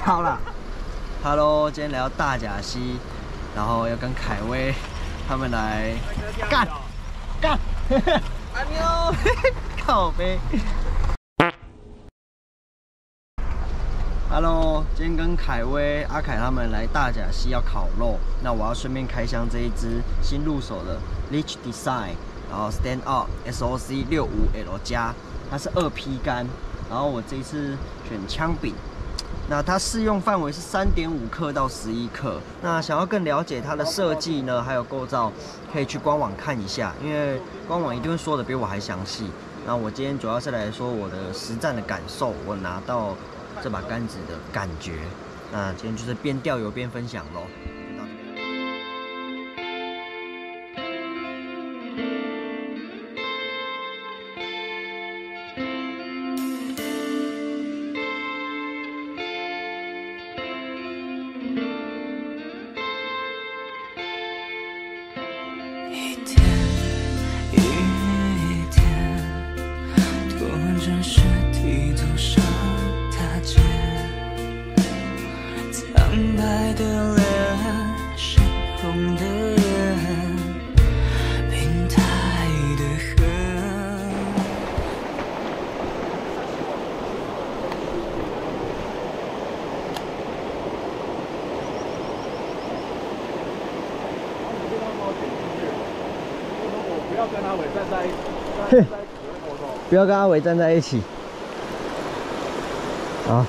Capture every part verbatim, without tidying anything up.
桥了。Hello， 今天来到大甲溪，然后要跟凯威他们来干干，阿妞，靠背。Hello， 今天跟凯威、阿凯他们来大甲溪要烤肉，那我要顺便开箱这一支新入手的 Leech Design， 然后 Stand Up S O C 六五 L 加，它是二 P 杆，然后我这一次选枪柄。 那它适用范围是三点五克到十一克。那想要更了解它的设计呢，还有构造，可以去官网看一下，因为官网一定会说的比我还详细。那我今天主要是来说我的实战的感受，我拿到这把杆子的感觉。那今天就是边钓油边分享咯。 不要跟阿伟站在一起， 不要跟阿伟站在一起。好。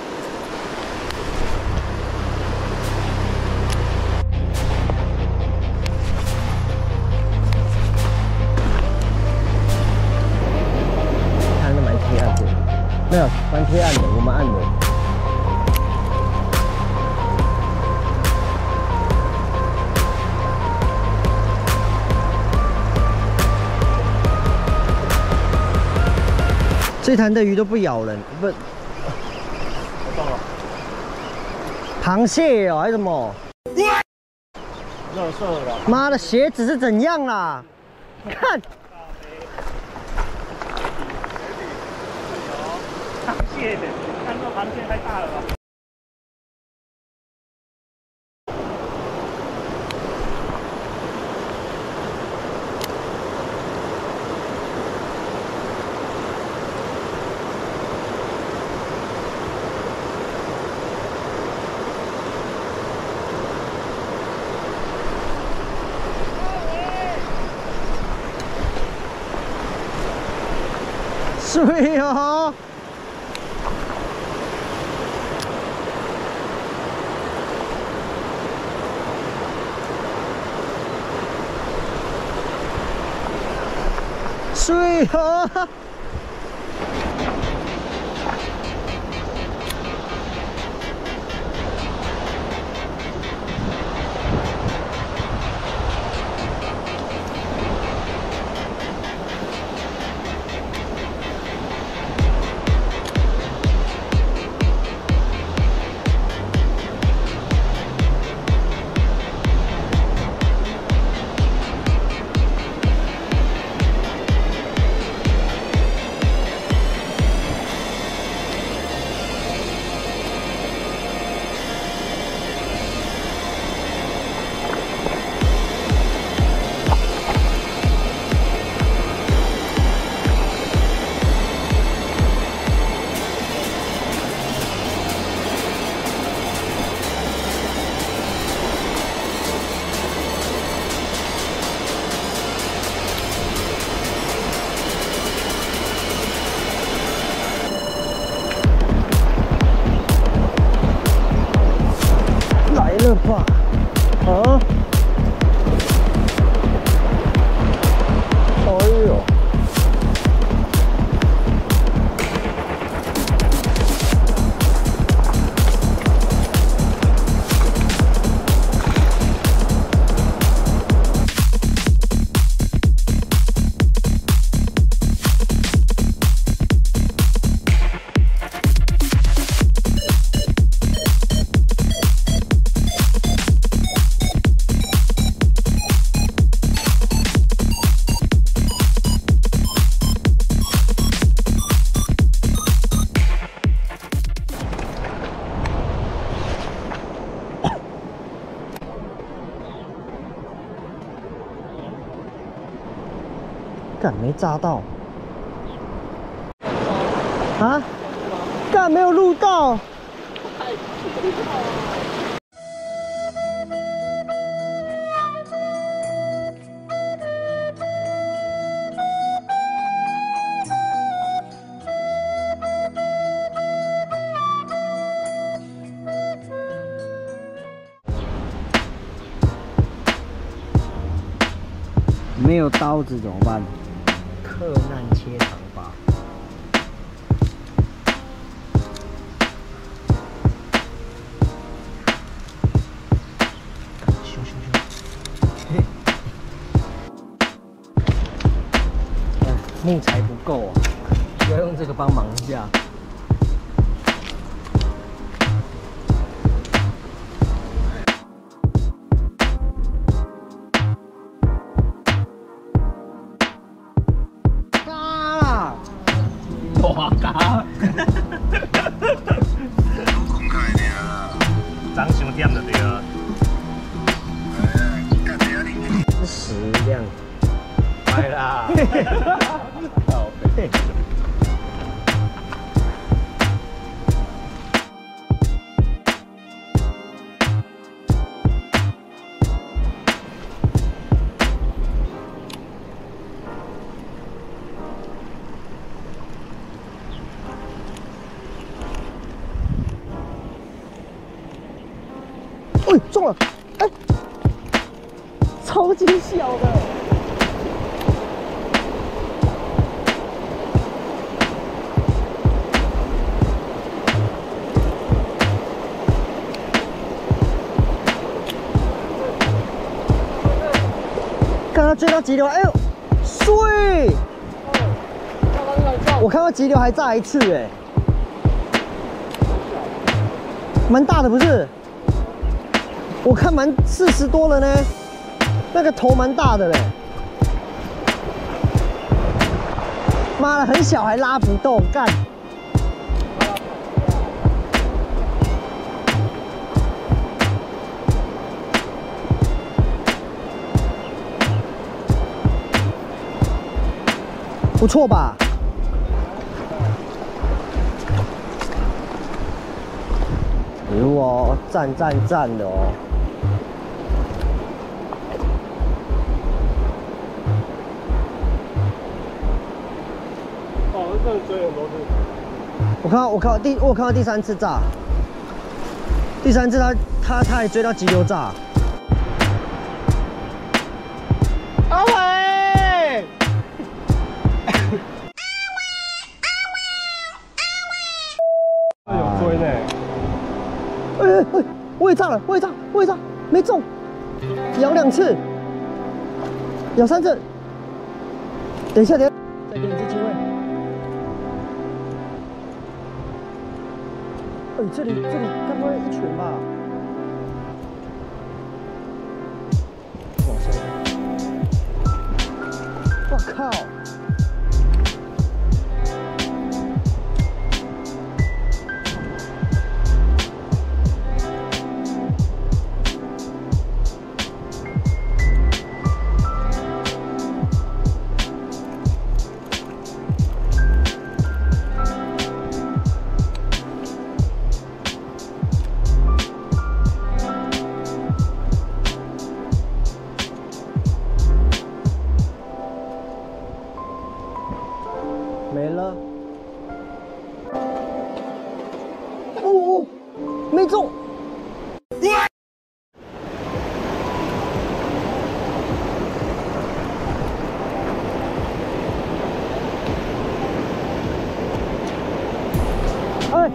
看那蛮黑暗的，没有，蛮黑暗的，我们暗的。 这潭的鱼都不咬人，不，螃蟹哦，还是什么？ 热色了。 妈的，鞋子是怎样啦？看， 螃蟹的，看这螃蟹太大了吧？ 水哦！水哦！了吧？啊！哎呦！ 干没炸到。啊？干没有录到。没有刀子怎么办？克难切肠法。咻咻咻！嘿，木材不够啊，要用这个帮忙一下。 哇嘎！长伤点就对了。 是食量。 来啦！好背。 哎，中了！哎，超级小的。看他追到急流，哎呦，碎！我看到急流还炸一次，哎，蛮大的不是？我看蛮四十多了呢，那个头蛮大的嘞。妈的，很小还拉不动，干！不错吧？有哦，赞赞赞的哦！ 哦，这追很多次。 我看到，我看到第，我看到第三次炸，第三次他他他还追到急流炸。阿伟！ 有追呢。 哎哎哎！我也炸了，我也炸，我也炸，没中，咬两次，咬三次。等一下，等一下，再给你一次机会。哎，这里这里该不会一群吧？往下看。我靠！没了。哦哦，没中。哎。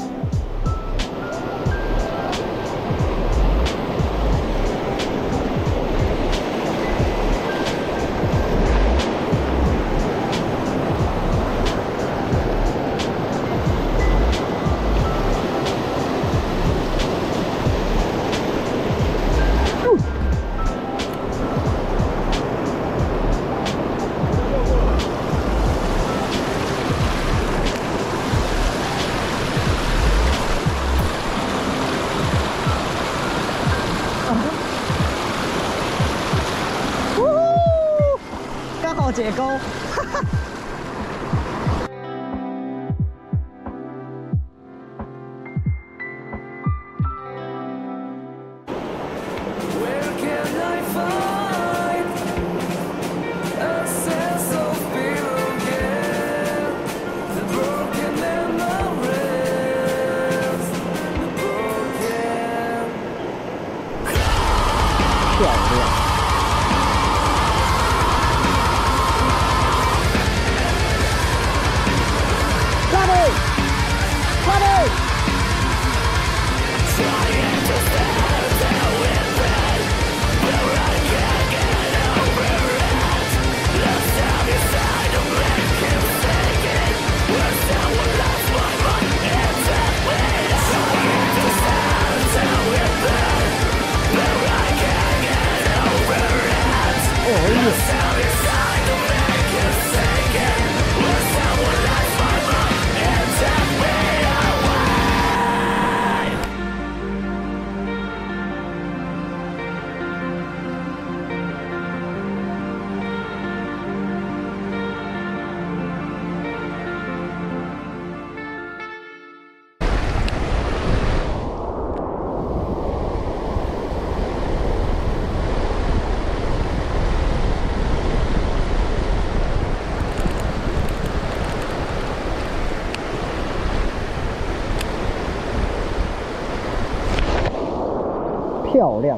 刚好解钩。 漂亮！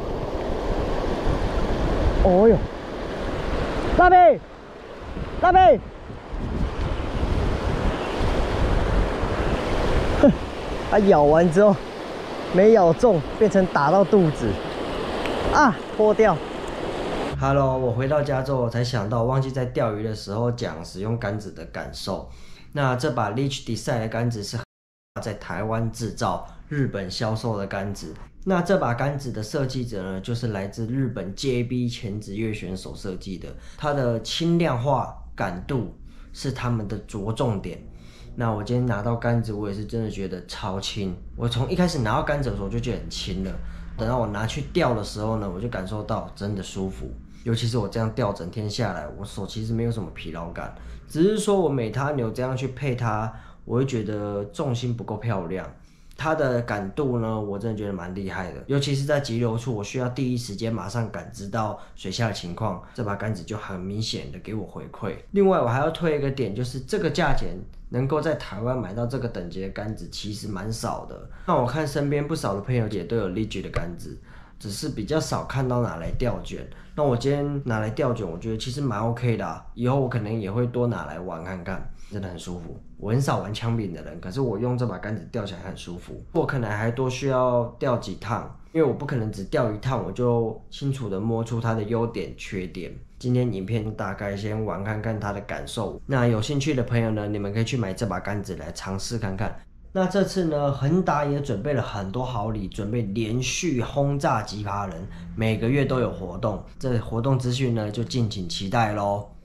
哦哟，大贝，大贝，哼，它咬完之后没咬中，变成打到肚子，啊，脱掉。Hello， 我回到家之后，我才想到忘记在钓鱼的时候讲使用杆子的感受。那这把 Leech Design 的杆子是在台湾制造、日本销售的杆子。那这把杆子的设计者呢，就是来自日本 J B 前职业选手设计的。它的轻量化、感度是他们的着重点。那我今天拿到杆子，我也是真的觉得超轻。我从一开始拿到杆子的时候就觉得很轻了，等到我拿去钓的时候呢，我就感受到真的舒服。尤其是我这样钓整天下来，我手其实没有什么疲劳感，只是说我美他牛这样去配它，我会觉得重心不够漂亮。它的感度呢，我真的觉得蛮厉害的，尤其是在急流处，我需要第一时间马上感知到水下的情况，这把杆子就很明显的给我回馈。另外，我还要推一个点，就是这个价钱能够在台湾买到这个等级的杆子，其实蛮少的。那我看身边不少的朋友也都有 Leech 的杆子，只是比较少看到拿来钓卷。那我今天拿来钓卷，我觉得其实蛮 OK 的啊，以后我可能也会多拿来玩看看。真的很舒服，我很少玩枪柄的人，可是我用这把杆子钓起来很舒服。我可能还多需要钓几趟，因为我不可能只钓一趟我就清楚的摸出它的优点缺点。今天影片大概先玩看看它的感受，那有兴趣的朋友呢，你们可以去买这把杆子来尝试看看。那这次呢，亨达也准备了很多好礼，准备连续轰炸吉爬人，每个月都有活动，这活动资讯呢就敬请期待咯。